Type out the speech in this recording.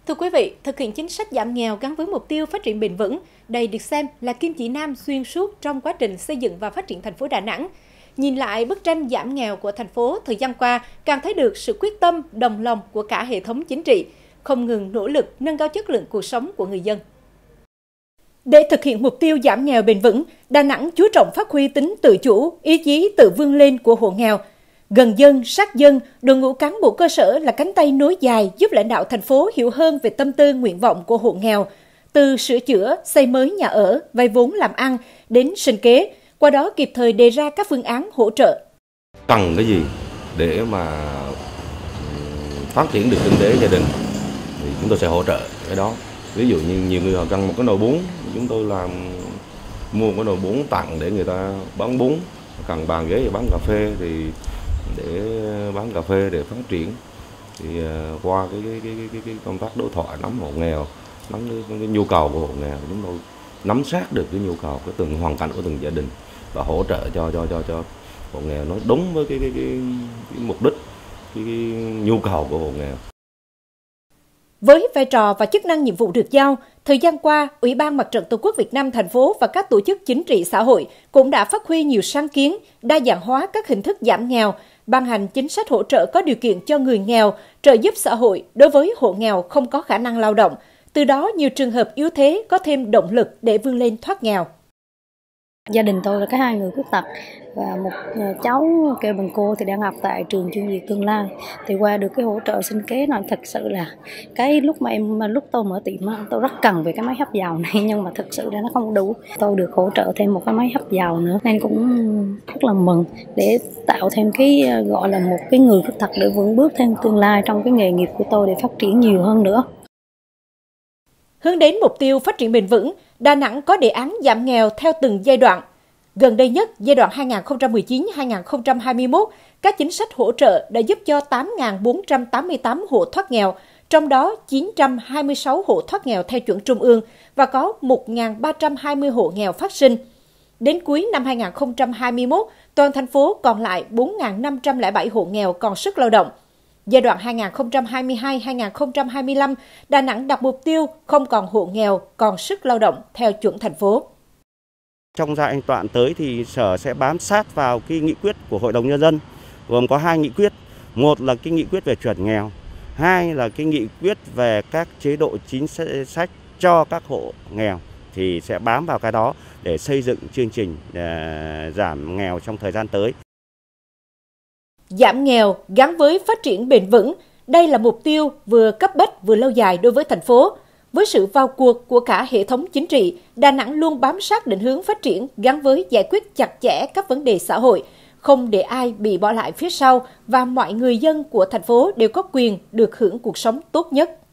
Thưa quý vị, thực hiện chính sách giảm nghèo gắn với mục tiêu phát triển bền vững, đây được xem là kim chỉ nam xuyên suốt trong quá trình xây dựng và phát triển thành phố Đà Nẵng. Nhìn lại bức tranh giảm nghèo của thành phố thời gian qua, càng thấy được sự quyết tâm, đồng lòng của cả hệ thống chính trị, không ngừng nỗ lực nâng cao chất lượng cuộc sống của người dân. Để thực hiện mục tiêu giảm nghèo bền vững, Đà Nẵng chú trọng phát huy tính tự chủ, ý chí tự vươn lên của hộ nghèo. Gần dân, sát dân, đội ngũ cán bộ cơ sở là cánh tay nối dài giúp lãnh đạo thành phố hiểu hơn về tâm tư nguyện vọng của hộ nghèo, từ sửa chữa, xây mới nhà ở, vay vốn làm ăn đến sinh kế, qua đó kịp thời đề ra các phương án hỗ trợ. Cần cái gì để mà phát triển được kinh tế gia đình thì chúng tôi sẽ hỗ trợ cái đó. Ví dụ như nhiều người họ cần một cái nồi bún, chúng tôi mua một cái nồi bún tặng để người ta bán bún, cần bàn ghế để bán cà phê thì để bán cà phê để phát triển. Thì qua cái công tác đối thoại nắm hộ nghèo, nắm cái nhu cầu của hộ nghèo, chúng tôi nắm sát được cái nhu cầu của từng hoàn cảnh của từng gia đình và hỗ trợ cho hộ nghèo nó đúng với cái mục đích, cái nhu cầu của hộ nghèo. Với vai trò và chức năng nhiệm vụ được giao, thời gian qua, Ủy ban Mặt trận Tổ quốc Việt Nam thành phố và các tổ chức chính trị xã hội cũng đã phát huy nhiều sáng kiến, đa dạng hóa các hình thức giảm nghèo, ban hành chính sách hỗ trợ có điều kiện cho người nghèo, trợ giúp xã hội đối với hộ nghèo không có khả năng lao động. Từ đó, nhiều trường hợp yếu thế có thêm động lực để vươn lên thoát nghèo. Gia đình tôi là có 2 người khuyết tật và một cháu kêu bằng cô thì đang học tại trường chuyên Việt Tương Lai. Thì qua được cái hỗ trợ sinh kế này thật sự là cái lúc tôi mở tiệm tôi rất cần về cái máy hấp dầu này, nhưng mà thực sự là nó không đủ. Tôi được hỗ trợ thêm một cái máy hấp dầu nữa nên cũng rất là mừng để tạo thêm cái gọi là một cái người khuyết tật để vững bước thêm tương lai trong cái nghề nghiệp của tôi để phát triển nhiều hơn nữa. Hướng đến mục tiêu phát triển bền vững, Đà Nẵng có đề án giảm nghèo theo từng giai đoạn. Gần đây nhất, giai đoạn 2019-2021, các chính sách hỗ trợ đã giúp cho 8.488 hộ thoát nghèo, trong đó 926 hộ thoát nghèo theo chuẩn trung ương và có 1.320 hộ nghèo phát sinh. Đến cuối năm 2021, toàn thành phố còn lại 4.507 hộ nghèo còn sức lao động. Giai đoạn 2022-2025, Đà Nẵng đặt mục tiêu không còn hộ nghèo, còn sức lao động theo chuẩn thành phố. Trong giai đoạn tới thì Sở sẽ bám sát vào cái nghị quyết của Hội đồng Nhân dân, gồm có 2 nghị quyết. Một là cái nghị quyết về chuẩn nghèo, 2 là cái nghị quyết về các chế độ chính sách cho các hộ nghèo. Thì sẽ bám vào cái đó để xây dựng chương trình giảm nghèo trong thời gian tới. Giảm nghèo gắn với phát triển bền vững, đây là mục tiêu vừa cấp bách vừa lâu dài đối với thành phố. Với sự vào cuộc của cả hệ thống chính trị, Đà Nẵng luôn bám sát định hướng phát triển gắn với giải quyết chặt chẽ các vấn đề xã hội, không để ai bị bỏ lại phía sau và mọi người dân của thành phố đều có quyền được hưởng cuộc sống tốt nhất.